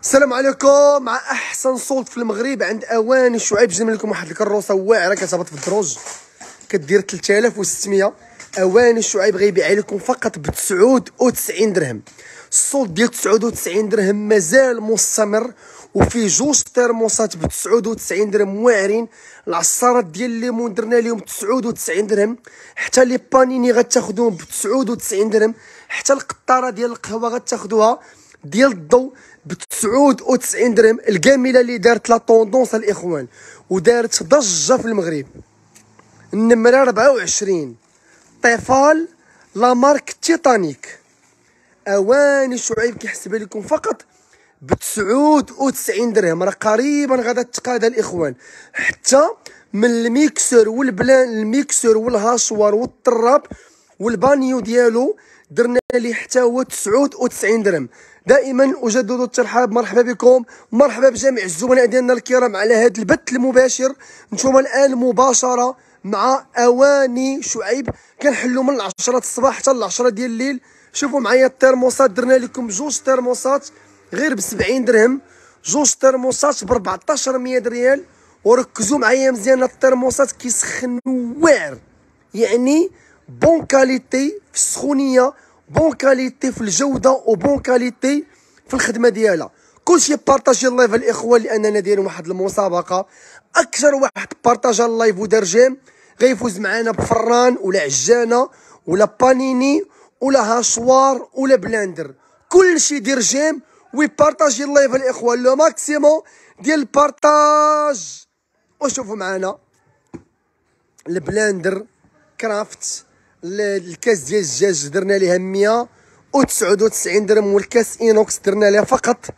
السلام عليكم. مع احسن صوت في المغرب عند اواني شعيب جبنا لكم واحد الكروسه واعره كتهبط في الدروج كدير 3600. اواني شعيب غيبيعها لكم فقط ب 99 درهم. الصوت ديال 99 درهم مازال مستمر، وفيه جوج ترموسات ب 99 درهم واعرين. العصارات ديال الليمون درنا لهم 99 درهم، حتى لي بانيني غتاخذوهم ب 99 درهم، حتى القطاره ديال القهوه غتاخذوها ديال الضو ب 99 درهم. الكامله اللي دارت لا طوندونس الاخوان ودارت ضجه في المغرب، النمره 24 طيفال لا مارك تيتانيك. اواني شعيب كيحسبها لكم فقط ب 99 درهم. راه قريبا غادا تقادا الاخوان، حتى من الميكسور والبلان الميكسور والهاشوار والطراب والبانيو ديالو درنا ليه حتى هو 99 درهم. دائما اجدد الترحاب، مرحبا بكم، مرحبا بجميع الزملاء ديالنا الكرام على هذا البث المباشر. نتوما الان مباشره مع اواني شعيب، كنحلوا من 10 الصباح حتى ل 10 ديال الليل. شوفوا معايا الترموسات، درنا لكم جوج ترموسات غير ب 70 درهم، جوج ترموسات ب 1400 ريال. وركزوا معايا مزيان، الترموسات كيسخنوا واعر، يعني بون كاليتي في السخونيه، بون كاليتي في الجوده، وبون كاليتي في الخدمه ديالها. كلشي بارطاجي اللايف الاخوان، لاننا دايرين واحد المسابقه. اكثر واحد بارطاجا اللايف ودار جيم غيفوز معنا بفران ولا عجانه ولا بانيني ولا هاشوار ولا بلاندر. كلشي دير جيم ويبارطاجي اللايف الاخوان، لو ماكسيموم ديال البارطاج. وشوفوا معنا البلاندر كرافت، الكاس ديال الدجاج درنا ليها 199 درهم، والكاس اينوكس درنا ليها فقط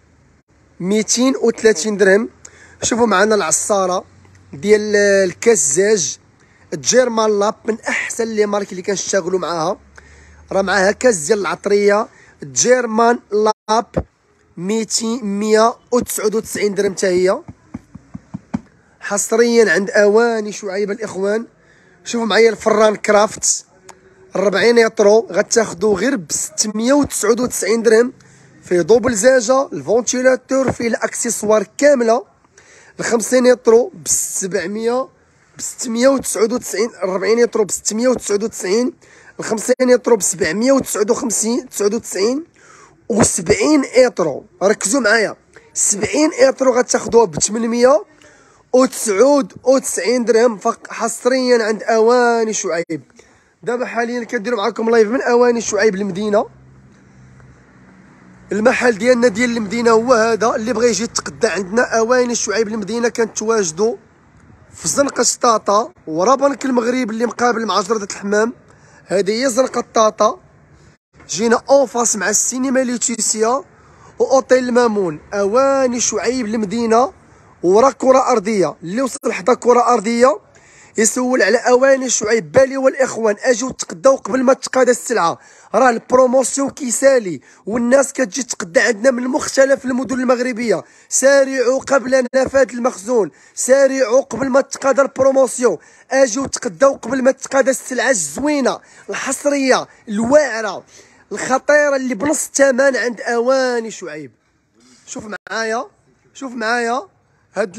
230 درهم. شوفوا معنا العصاره ديال الكاس الدجاج جيرمان لاب، من احسن لي مارك اللي كنشتغلوا معاها. راه معاها كاس ديال العطريه جيرمان لاب 199 درهم حتى هي، حصريا عند اواني شعيب الاخوان. شوفوا معايا الفران كرافت 40 يطرو غتاخدو غير ب 699 درهم، فيه دوبل زاجه، الفونتيلاتور، فيه الاكسسوار كامله. ال 50 يطرو ب 700 ب 699، 40 يطرو ب 699، ال 50 يطرو ب 759 و 70 يطرو. ركزوا معايا، 70 يطرو غتاخدوها ب 899 درهم حصريا عند اواني شعيب. دابا حاليا كنديروا معكم لايف من اواني شعيب المدينه. المحل ديالنا ديال المدينه هو هذا، اللي بغى يجي يتقدى عندنا اواني شعيب المدينه كنتواجدوا في زنقه طاطا ورا بنك المغرب اللي مقابل مع جردة الحمام. هذه هي زنقه طاطا، جينا اونفاس مع السينما ليتيسيا واوتيل المامون. اواني شعيب المدينه ورا كره ارضيه، اللي وصل حدا كره ارضيه يسول على اواني شعيب بالي والاخوان. اجيو تقداو قبل ما تقاد السلعه، راه البروموسيون كيسالي والناس كتجي تقدى عندنا من مختلف المدن المغربيه. سارعوا قبل نفاذ المخزون، سارعوا قبل ما تقاد البروموسيون، اجيو تقداو قبل ما تقاد السلعه الزوينه الحصريه الواعره الخطيره اللي بنص الثمن عند اواني شعيب. شوف معايا، شوف معايا هاد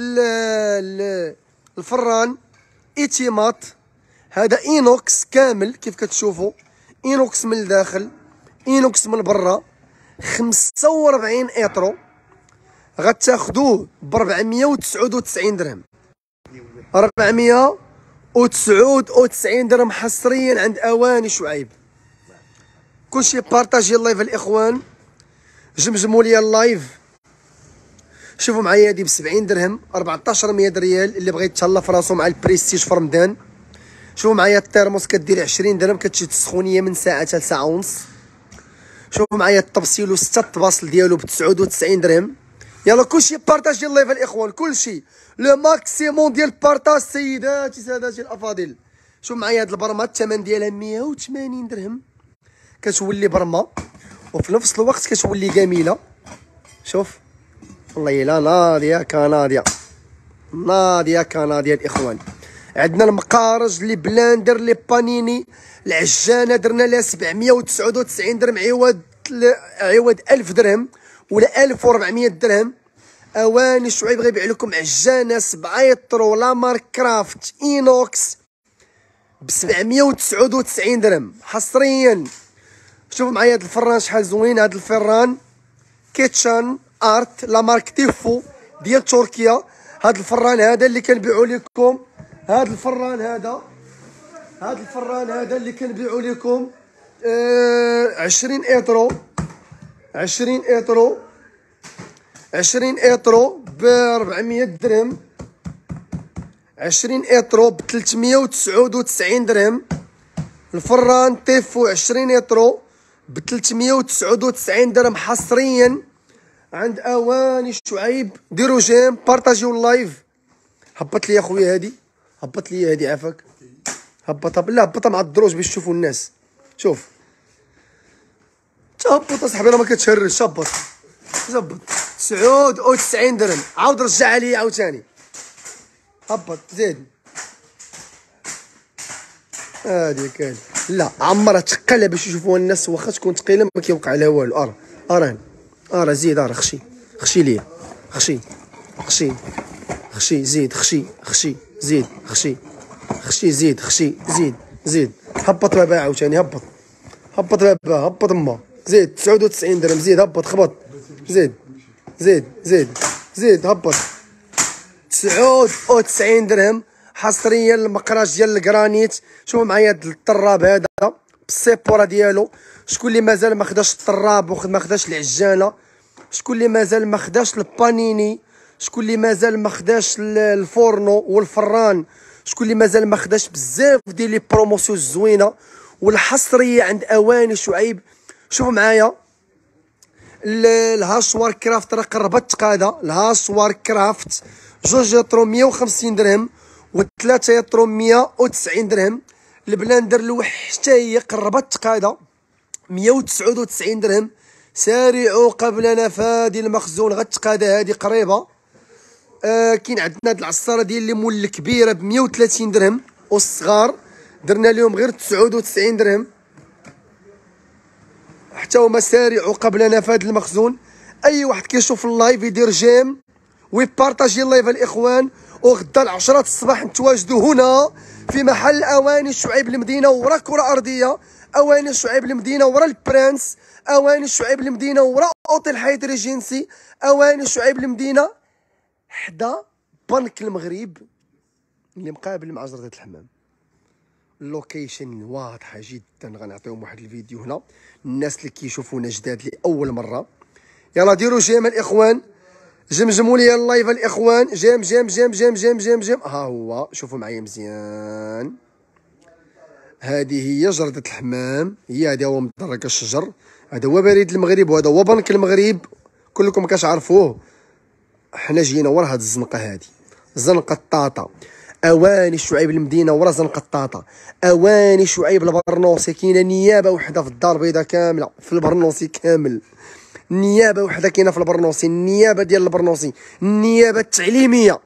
الفران ايتيمات، هذا اينوكس كامل كيف كتشوفوا، اينوكس من الداخل اينوكس من برا، 45 ايترو غتاخدوه ب 499 درهم، 499 درهم حصريا عند اواني شعيب. كلشي بارطاجي اللايف الاخوان، جمجموا لي اللايف. شوفوا معايا هادي ب 70 درهم، 1400 ريال اللي بغى يتهلا في راسو مع البريستيج في رمضان. شوفوا معايا الترموس كدير 20 درهم، كتشد السخونيه من ساعه حتى ساعه ونص. شوفوا معايا الطبسيلو 6 الطباصل ديالو ب 99 درهم. يلا كلشي بارطاج ديال اللايف الاخوان، كلشي لو ماكسيموم ديال البارطاج سيداتي سادتي الافاضل. شوفوا معايا هاد البرمه الثمن ديالها 180 درهم، كتولي برمه وفي نفس الوقت كتولي جميله. شوف والله الا ناضيه كناضيه، ناضيه كناضيه الاخوان. عندنا المقارج لي بلاندر لي بانيني، العجانه درنا لها 799 درهم عوض 1000 درهم، ولا 1400 درهم. اواني شعيب غيبيع لكم عجانه 7 يطرو لا مارك كرافت اينوكس ب 799 درهم حصريا. شوفوا معايا هاد الفران شحال زوين. هاد الفران كيتشان ارت لا مارك تيفو ديال تركيا. هاد الفران هذا اللي كنبيعو لكم، هاد الفران هذا اللي كنبيعو لكم 20 ايطرو 20 ايطرو ب 400 درهم، 20 ايطرو ب 399 درهم. الفران تيفو 20 ايطرو ب 399 درهم حصريا عند اواني شعيب. ديروا جيم، بارطاجيو اللايف. هبط لي اخويا هادي، هبط لي هادي عافاك، لا هبطها مع الدروج باش تشوفوا الناس. شوف تهبط اصاحبي راه ما كتهرش. هبط 99 درهم. عاود رجعها لي عاوتاني. هبط زيد. هاديك هادي لا عمرها تقلها باش يشوفوها الناس. واخا تكون ثقيله ما كيوقع لها والو. راه زيد. راه خشي ليا. خشي زيد. خشي زيد. زيد. هبط بابا عاوتاني. هبط بابا. هبط ما زيد 99 درهم. زيد هبط. خبط زيد هبط 99 درهم حصريا. المقراج ديال الكرانيت. شوفوا معايا هاد الطراب هذا بالسيبوره ديالو. شكون اللي مازال ما خداش الطراب ما خداش العجانه؟ شكون اللي مازال ما خداش البانيني؟ شكون اللي مازال ما خداش الفورنو والفران؟ شكون اللي مازال ما خداش بزاف ديال لي بروموسيون زوينه والحصريه عند اواني شعيب؟ شوفوا معايا الهاشوار كرافت راه قربت تقاده. الهاشوار كرافت 2 يطرو 150 درهم و3 يطرو 190 درهم. البلاندر الوحش حتى هي قربت تقاده 199 درهم. سارعوا قبل نفاد المخزون. غتقاده هذه قريبه. كاين عندنا هاد العصاره ديال الليمون الكبيره ب 130 درهم والصغار درنا لهم غير 99 درهم. حتى هما سارعوا قبل نفاد المخزون. اي واحد كيشوف اللايف يدير جيم ويبارطاجي اللايف الاخوان. وغدا 10 الصباح نتواجدوا هنا في محل اواني شعيب المدينه ورا كره ارضيه. اواني شعيب المدينه ورا البرانس. اواني شعيب المدينه ورا اوتيل حياة ريجينسي. اواني شعيب المدينه حدا بنك المغرب اللي مقابل مع جردة الحمام. اللوكيشن واضحه جدا. غنعطيهم واحد الفيديو هنا الناس اللي كيشوفونا جداد لاول مره. يلا ديروا جيم الاخوان. جمجموا لي اللايف الاخوان. جيم. ها هو شوفوا معايا مزيان. هذه هي جردة الحمام. هذا هو مدرج الشجر. هذا هو بريد المغرب وهذا هو بنك المغرب. كلكم كتعرفوه. حنا جينا ورا هاد الزنقه هذه. زنقه الطاطا. اواني شعيب المدينه ورا زنقه الطاطا. اواني شعيب البرنوسي. كاينه نيابه وحده في الدار البيضاء كامله في البرنوسي كامل. نيابه وحده كاينه في البرنوسي. النيابه ديال البرنوسي النيابه التعليميه.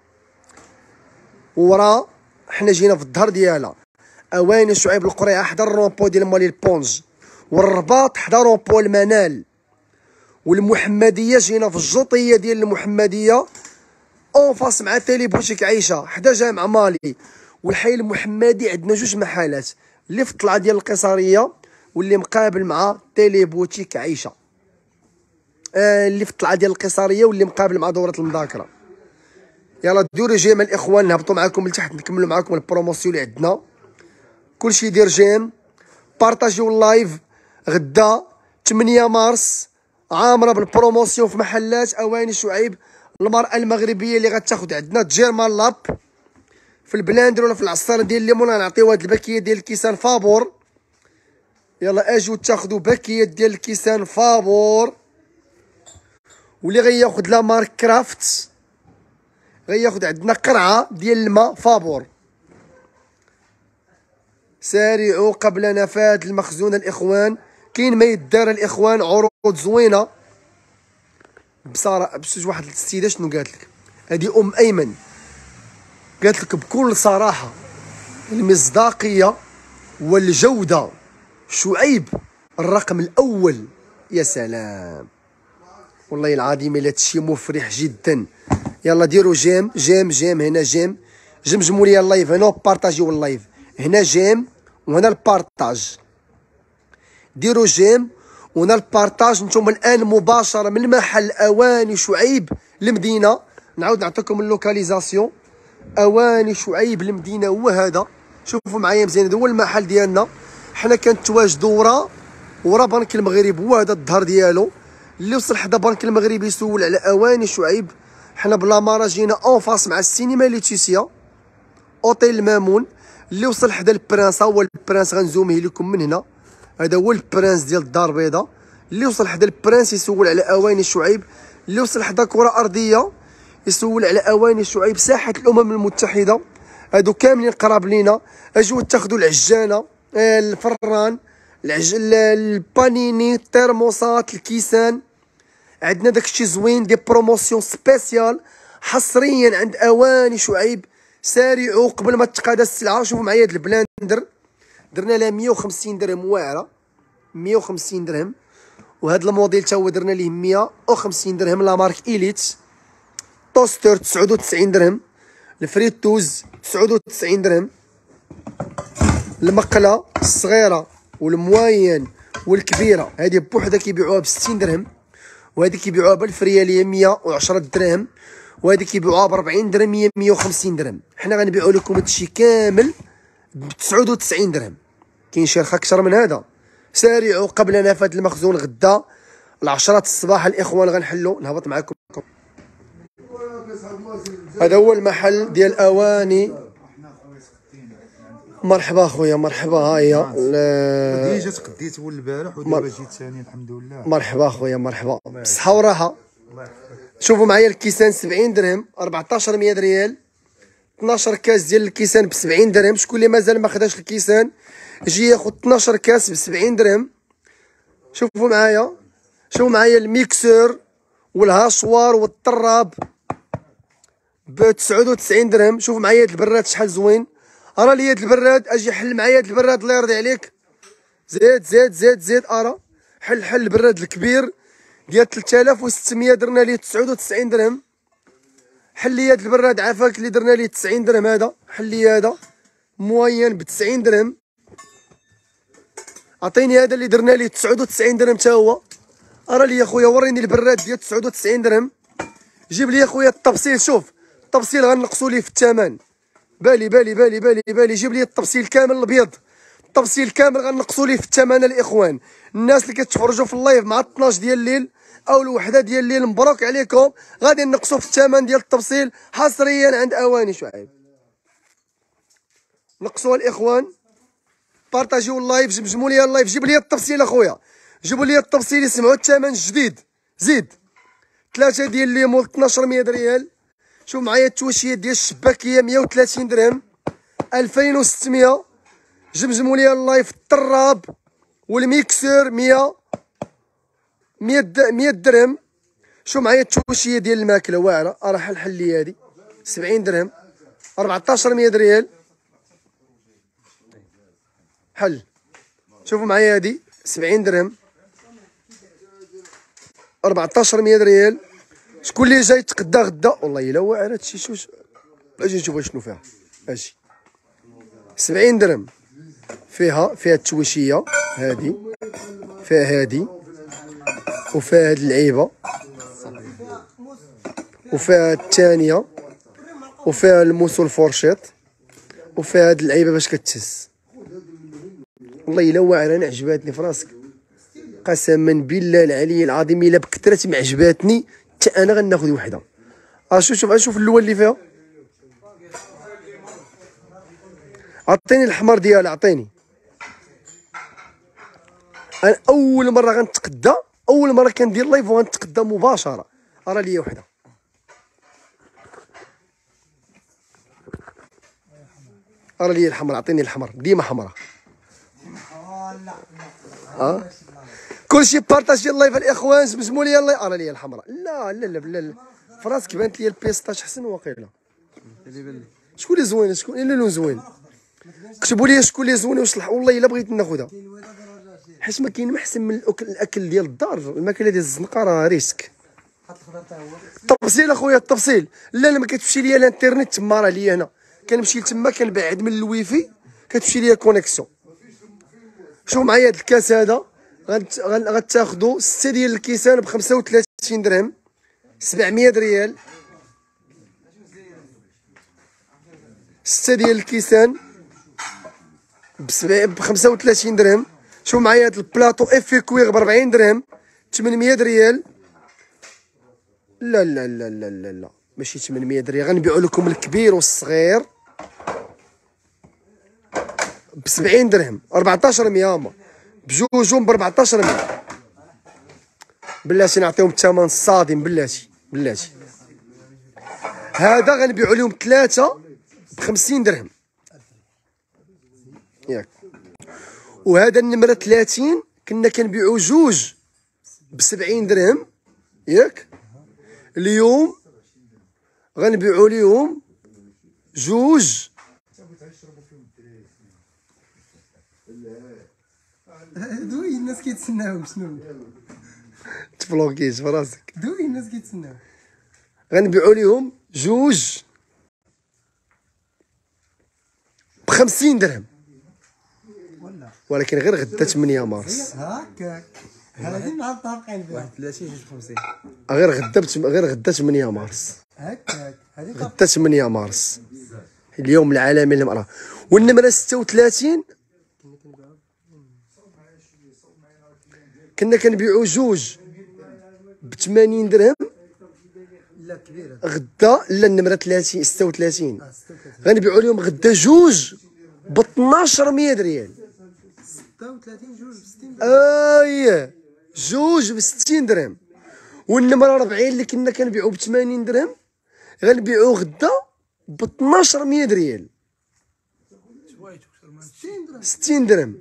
ورا حنا جينا في الظهر ديالها. اواني شعيب القريعه حدا الرومبو ديال مالي البونج. والرباط حدا رومبو المنال. والمحمديه جينا في الجوطيه ديال المحمديه اون فاس مع تيلي بوتيك عيشه حدا جامع مالي. والحي المحمدي عندنا 2 محلات اللي في الطلعه ديال القيصريه واللي مقابل مع تيلي بوتيك عيشه. اللي في الطلعه ديال القيصريه واللي مقابل مع دوره المذاكره. يلا ديروا جيم الاخوان. نهبطوا معكم لتحت نكملوا معكم البروموسيون اللي عندنا. كلشي يدير جيم. بارطاجيو اللايف. غدا 8 مارس عامره بالبروموسيون في محلات اواني شعيب. المرأة المغربية اللي غتاخد عندنا جيرمان لاب في البلاندر ولا في العصارة ديال الليمون. غنعطيو هاد الباكية ديال الكيسان فابور. يلا اجيو تاخدو باكية ديال الكيسان فابور. واللي غياخد لا مارك كرافت غياخد عندنا قرعة ديال الماء فابور. سارعوا قبل نفاد المخزون الاخوان. كاين ما يدار الاخوان عروض زوينه بصراحه. بس واحد السيده شنو قالت لك؟ هذه ام ايمن قالت لك بكل صراحه المصداقيه والجوده شعيب الرقم الاول. يا سلام والله العظيم الا هادشي مفرح جدا. يلا ديروا جيم جيم جيم، هنا جيم، جمجموا لي اللايف هنا وبارطاجيو اللايف، هنا جيم وهنا البارطاج، ديروا جيم وهنا البارطاج. نتوما الان مباشره من محل اواني شعيب المدينه. نعاود نعطيكم اللوكاليزاسيون، اواني شعيب المدينه هو هذا. شوفوا معايا مزيان، هذا هو المحل ديالنا. حنا كنتواجدوا ورا بنك المغرب، هو هذا الظهر ديالو. اللي وصل حدا بنك المغرب يسول على اواني شعيب. حنا بلامارا جينا اون فاس مع السينما ليتيسيا، اوتيل المامون. اللي وصل حدا البرانس، هو البرانس غنزوميه لكم من هنا، هذا هو البرانس ديال الدار البيضاء. اللي وصل حدا البرانس يسول على اواني شعيب. اللي وصل حدا كره ارضيه يسول على اواني شعيب. ساحه الامم المتحده، هادو كاملين قراب لينا. اجيو تاخذوا العجانه، الفران، البانيني، الترموسات، الكيسان. عندنا داكشي زوين، دي بروموسيون سبيسيال حصريا عند اواني شعيب. سارعوا قبل ما تقادى السلعه. شوفوا معايا هاد البلاندر، درنا لها 150 درهم واعره، 150 درهم. وهذا الموديل تا هو درنا ليه 150 درهم، لا مارك إليت. توستر 99 درهم، الفريتوز 99 درهم. المقله الصغيره والمواين والكبيره هذه بوحدها كيبيعوها ب 60 درهم، وهذه كيبيعوها بالفرياليه 110 دراهم، وهذه كيبيعوها ب 40 درهم، هي 150 درهم. حنا غنبيعوا لكم هادشي كامل ب 99 درهم. كاين شي رخا اكثر من هذا؟ سارعوا قبلنا في هذا المخزون. غدا العشرة الصباح الاخوان غنحلوا. نهبط معكم. هذا هو المحل ديال اواني. مرحبا خويا، مرحبا. ها هي جات قديت هو البارح ودابا جيت ثاني الحمد لله. مرحبا خويا، مرحبا، بالصحه وراحه. شوفوا معايا الكيسان 70 درهم، 1400 ريال، 12 كاس ديال الكيسان ب 70 درهم. شكون اللي مازال ما خداش الكيسان يجي ياخذ 12 كاس ب 70 درهم. شوفوا معايا، شوفوا معايا الميكسور والهاشوار والطراب ب 99 درهم. شوفوا معايا هاد البراد شحال زوين. ارى لي هاد البراد، اجي حل معايا هاد البراد الله يرضي عليك. زيد زيد زيد زيد. ارى حل البراد الكبير ديال 3600 درنا ليه 99 درهم. حل لي هاد البراد عافاك اللي درنا ليه 90 درهم. هذا حل لي هذا موين ب 90 درهم. عطيني هذا اللي درنا ليه 99 درهم تا هو. ارى لي يا خويا، وريني البراد ديال 99 درهم. جيب لي يا خويا التبصيل. شوف التبصيل غنقصوا ليه في الثمن. بالي بالي بالي بالي بالي. جيب لي التبصيل كامل الابيض، التبصيل كامل غنقصوا ليه في الثمن. الاخوان الناس اللي كتفرجوا في اللايف مع 12 ديال الليل او الوحده ديال الليل، مبروك عليكم، غادي نقصوا في الثمن ديال التبصيل حصريا عند اواني شعيب. نقصوا الاخوان، بارطاجيو اللايف، جمجموا لي اللايف. جيب لي التبصيل اخويا، جيبوا لي التبصيل يسمعوا الثمن الجديد. زيد 3 ديال الليمون 1200 ريال. شوف معايا التواشيات ديال الشباكيه 130 درهم، 2600. جمجموا لي اللايف. الطراب والميكسور 100 درهم. شوف معايا التواشيه ديال الماكله واعره، راه حل لي هذه 70 درهم، 1400 ريال. حل. شوفوا معايا هذه 70 درهم، 1400 ريال. شكون اللي جاي يتقدى غدا؟ والله الا واعر هادشي. شوف اجي نشوف شنو فيها. اجي 70 درهم. فيها التويشيه هذه، فيها هذه، وفيها هاد اللعيبه، وفيها الثانيه، وفيها الموس والفورشيط، وفيها هاد اللعيبه باش كتهز. والله الا واعر انا عجباتني في راسك، قسما بالله العلي العظيم. الا بكثرت ما عجباتني حتى انا غناخذ وحده. شوف اللون اللي فيها. عطيني الحمر ديالها، عطيني. انا اول مره غنتقدى، اول مره كندير لايف وغنتقدى مباشره. راه ليا وحده. راه ليا الحمر، عطيني الحمر، ديما حمراء. كلشي بارطاجي اللايف الاخوان، جمجموا لي اللايف. راه ليا الحمراء. لا لا لا لا، فراسك بانت لي البيستاش حسن واقيلا. شكون اللي زوين؟ شكون اللي لون زوين؟ كتبوا لي شكون اللي زوين واش والله الا بغيت ناخذها، حيت ما كاين ما احسن من الاكل ديال الدار. الماكله ديال الزنقه راه ريسك. التفصيل اخويا التفصيل. لا ما كتمشي ليا الانترنت تما، راه ليا هنا كنمشي لتما كنبعد من الويفي كتمشي ليا كونيكسيون. شوف معايا هاد الكاس هذا غتاخدو 6 ديال الكيسان ب 35 درهم، 700 ريال. 6 ديال الكيسان ب 35 درهم. شوف معايا هاد البلاطو افي كويغ ب 40 درهم، 800 ريال. لا لا لا لا لا لا ماشي 800 ريال، غنبيعو لكم الكبير والصغير ب 70 درهم، 1400 هما بجوجهم ب 1400. بلاتي نعطيهم الثمن الصادم، بلاتي هذا غنبيعو لهم 3 ب 50 درهم ياك. وهذا النمرة 30 كنا كنبيعو جوج ب 70 درهم ياك. اليوم غنبيعو ليهم جوج دوي الناس كيتسناو شنو تبلوكيش فراسك. دوي الناس كيتسناو. غنبيعو ليهم جوج ب 50 درهم، ولكن غير غدا 8 مارس. هكاك هذه مع الطابقين فيها 31 جوج 50. غير غدا 8 مارس. هكاك هذه غدا 8 مارس اليوم العالمي للمرأة. والنمرة 36 كنا كنبيعو جوج ب 80 درهم. لا كبيره غدا لا النمرة 30 36 غنبيعو لهم غدا جوج ب 1200 ريال. 36 جوج ب 60 اييه جوج ب 60 درهم. والنمرة 40 اللي كنا كنبيعو ب 80 درهم غنبيعو غدا ب 1200 ريال، 60 درهم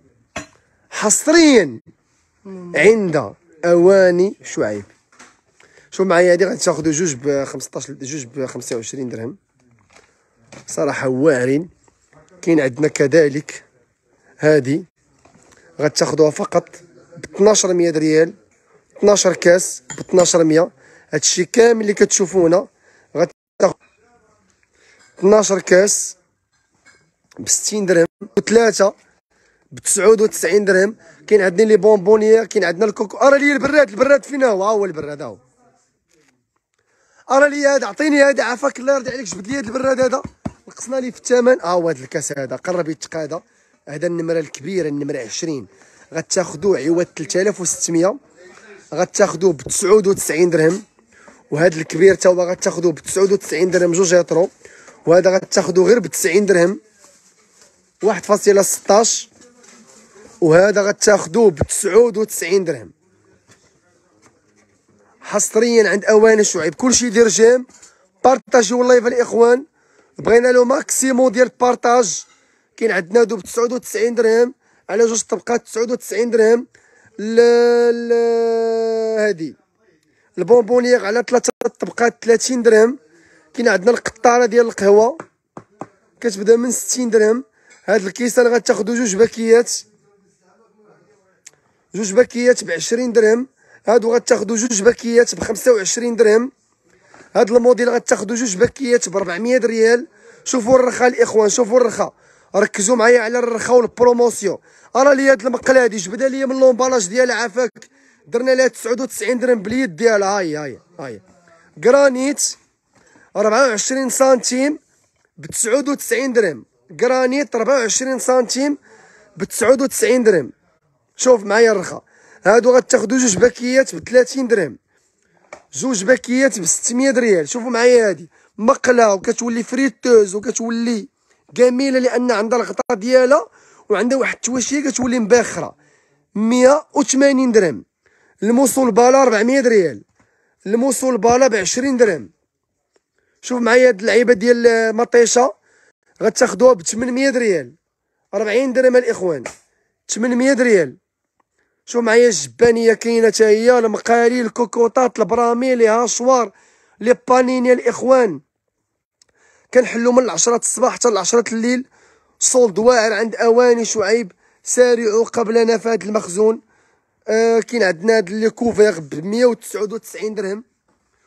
حصريا عند اواني شعيب. شوف معايا هادي غتاخدو جوج ب 15 جوج ب 25 درهم صراحة واعرين. كاين عندنا كذلك هادي غتاخدوها فقط ب 1200 ريال، 12 كاس ب 1200. هادشي كامل اللي كتشوفو هنا غتاخد 12 كاس ب 60 درهم، وثلاثة ب 99 درهم. كاين عندنا لي بونبونيير، كاين عندنا الكوكو. ارى لي البراد فين هو؟ ها هو البراد، ها هو. ارى لي هذا، عطيني هذا عافاك الله يرضي عليك، جبد لي هذا البراد هذا نقصنا لي في الثمن. ها هو هذا الكاس هذا قرب يتقادا. هذا النمرة الكبيرة النمرة 20 غتاخدوه عوض 3600 غتاخدوه ب 99 درهم. وهذا الكبير تا هو غتاخدوه ب 99 درهم جوج يطرو. وهذا غتاخدوه غير ب 90 درهم 1.16. وهذا غتاخدوه ب 99 درهم حصريا عند اواني شعيب. كلشي يدير جيم بارطاجيو اللايف الاخوان، بغينا له ماكسيموم ديال البارطاج. كاين عندنا هادو ب 99 درهم على جوج طبقات 99 درهم. هادي البونبونيير على 3 طبقات 30 درهم. كاين عندنا القطاره ديال القهوه كتبدا من 60 درهم. هاد الكيسان غتاخدو جوج باكيات ب 20 درهم. هادو غتاخدو جوج باكيات ب 25 درهم. هاد الموديل غتاخدو جوج باكيات ب 400 ريال. شوفوا الرخا الاخوان، شوفوا الرخا، ركزوا معايا على الرخا والبروموسيون. ارى لي هاد المقله هادي جبدها لي من لومبالاج ديالها عافاك، درنا لها 99 درهم باليد ديالها. هاهي كرانيت 24 سنتيم ب 99 درهم. كرانيت 24 سنتيم ب 99 درهم. شوف معايا الرخا. هادو غتاخدو جوج باكيات ب 30 درهم، جوج باكيات ب 600 ريال. شوفوا معايا هادي مقله وكتولي فريتوز وكتولي جميله لان عندها الغطاء ديالها وعندها واحد التواشيه كتولي مباخره. 180 درهم. الموصول بالا 400 ريال. الموصول بالا ب 20 درهم. شوف معايا هاد اللعيبه ديال مطيشه غتاخدوها ب 800 ريال، 40 درهم الاخوان، 800 ريال. شوف معايا الجبانيه كاينه حتى هي، المقالي، الكوكوطات، البرامي، لي هاشوار، لي بانيني الاخوان. كنحلو من 10 الصباح حتى ل 10 الليل. صولد واعر عند اواني شعيب. سارعوا قبل نفاد المخزون. كاين عندنا هاد لي كوفير ب 199 درهم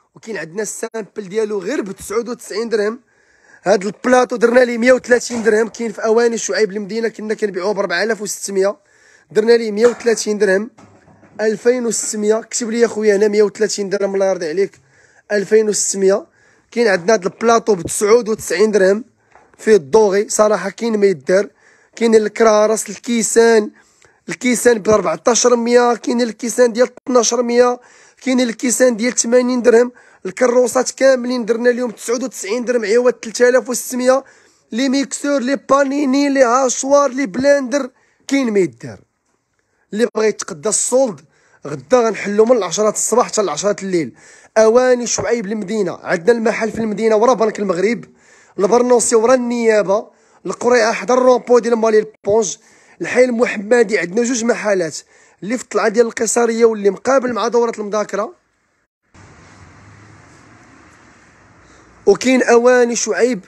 وكاين عندنا السامبل ديالو غير ب 99 درهم. هاد البلاطو درنا ليه 130 درهم، كاين في اواني شعيب المدينه كنا كنبيعوه ب 4600، درنا ليه 130 درهم 2600. كتب لي خويا هنا 130 درهم الله يرضي عليك 2600. كاين عندنا هاد البلاطو ب 99 درهم فيه الدوغي صراحه كاين ما يدار. كاين الكرارس الكيسان ب 1400، كاين الكيسان ديال 1200، كاين الكيسان ديال 80 درهم. الكروسات كاملين درنا لهم 99 درهم عوض 3600. لي ميكسور لي بانيني لي هاشوار لي بلندر كاين ما يدار. اللي بغى يتقدى السولد غدا غنحلو من 10 الصباح حتى 10 الليل. اواني شعيب المدينه، عندنا المحل في المدينه ورا بنك المغرب، البرنوسي ورا النيابه، القريعه حدا الرومبو ديال مالي البونج، الحي المحمدي عندنا جوج محلات، اللي في الطلعه ديال القيصريه واللي مقابل مع دوره المذاكره. وكاين اواني شعيب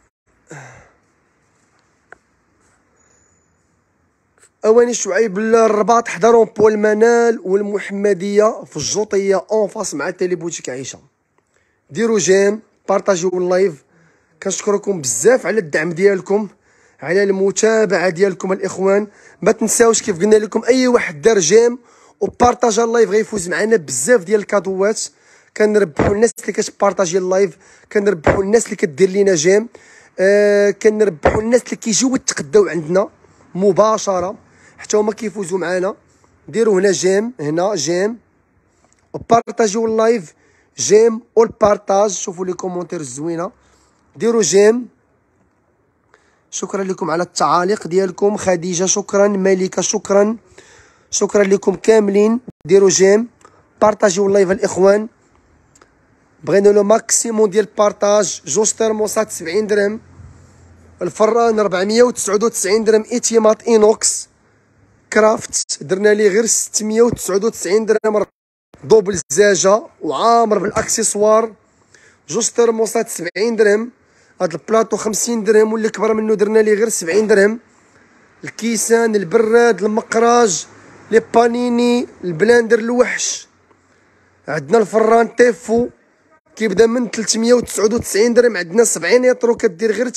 الرباط حدا رومبو المنال والمحمديه في الجوطيه اون فاس مع تيلي بوتيك عيشه. ديروا جيم، بارطاجيو اللايف. كنشكركم بزاف على الدعم ديالكم، على المتابعه ديالكم الاخوان. ما تنساوش كيف قلنا لكم اي واحد دار جيم وبارطاجا اللايف غيفوز معنا بزاف ديال الكادوات. كنربحوا الناس اللي كتبارطاجي اللايف، كنربحوا الناس اللي كدير لينا جيم، كنربحوا الناس اللي كيجيو يتقداو عندنا مباشره حتى هما كيفوزوا معنا. ديروا هنا جيم، هنا جيم وبارطاجيو اللايف، جيم والبارطاج. شوفوا لي كومونتير الزوينه، ديروا جيم. شكرا لكم على التعاليق ديالكم. خديجه شكرا، ملكه شكرا، شكرا لكم كاملين. ديروا جيم، بارطاجيو اللايف الاخوان. بغينا لو ماكسيموم ديال البارطاج. جوج ترموسات 70 درهم، الفران 499 درهم، ايتيمات اينوكس كرافت درنا ليه غير 699 درهم، دوبل زاجه وعامر بالاكسسوار. جوج ترموسات 70 درهم، هاد البلاطو 50 درهم واللي كبر منه درنا ليه غير 70 درهم. الكيسان، البراد، المقراج، لي بانيني، البلاندر الوحش. عندنا الفران تيفو كيبدا من 399 درهم، عندنا 70 يطرو كدير غير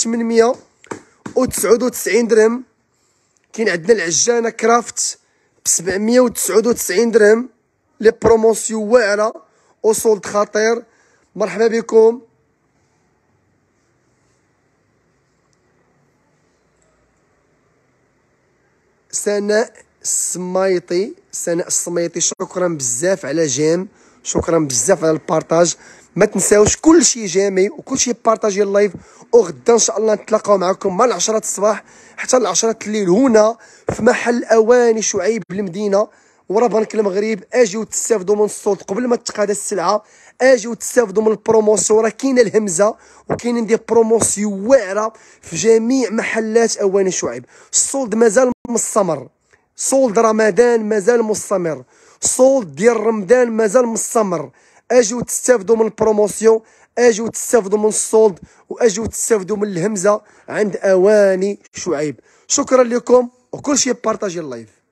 899 درهم. كاين عندنا العجانه كرافت ب 799 درهم، لي بروموسيون واعره وسولد خطير. مرحبا بكم. سناء السميطي شكرا بزاف على جيم، شكرا بزاف على البارطاج. ما تنساوش كلشي جامي وكلشي بارطاجي اللايف. وغدا ان شاء الله نتلاقاو معكم من 10 الصباح حتى 10 الليل هنا في محل اواني شعيب المدينه ورا بنك المغرب. اجيو تستافدوا من الصوت قبل ما تقاد السلعه، اجيو تستافدوا من البروموسيون. راه كاينه الهمزه وكاينين دي بروموسيون واعره في جميع محلات اواني شعيب. الصولد مازال مستمر، صولد رمضان مازال مستمر، صولد ديال رمضان مازال مستمر. اجيو تستافدوا من البروموسيون، اجيو تستافدوا من الصولد، واجيو تستافدوا من الهمزه عند اواني شعيب. شكرا لكم وكلشي بارطاجي اللايف.